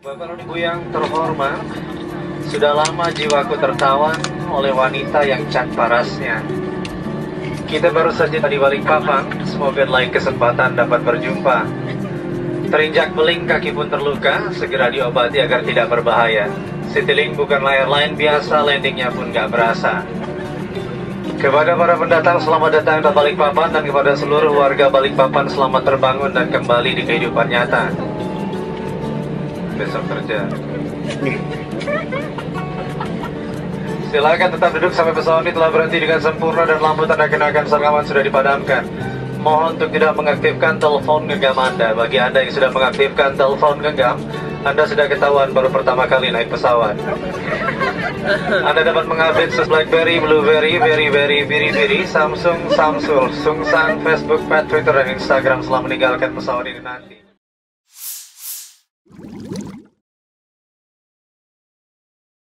Bapak dan Ibu yang terhormat, sudah lama jiwaku tertawan oleh wanita yang cat parasnya. Kita baru saja di Balikpapan, semoga lain kesempatan dapat berjumpa. Terinjak beling, kaki pun terluka, segera diobati agar tidak berbahaya. Citylink bukanlah airline biasa, landingnya pun gak berasa. Kepada para pendatang, selamat datang ke Balikpapan, dan kepada seluruh warga Balikpapan, selamat terbangun dan kembali di kehidupan nyata. Besok kerja. Silakan tetap duduk sampai pesawat ini telah berhenti dengan sempurna dan lampu tanda kenakan sarkawan sudah dipadamkan. Mohon untuk tidak mengaktifkan telepon genggam Anda. Bagi Anda yang sudah mengaktifkan telepon genggam, Anda sudah ketahuan baru pertama kali naik pesawat. Anda dapat mengupdate BlackBerry, Blueberry, Berry, Samsung, Samsung, Sungsang, Facebook, Twitter, dan Instagram setelah meninggalkan pesawat ini nanti.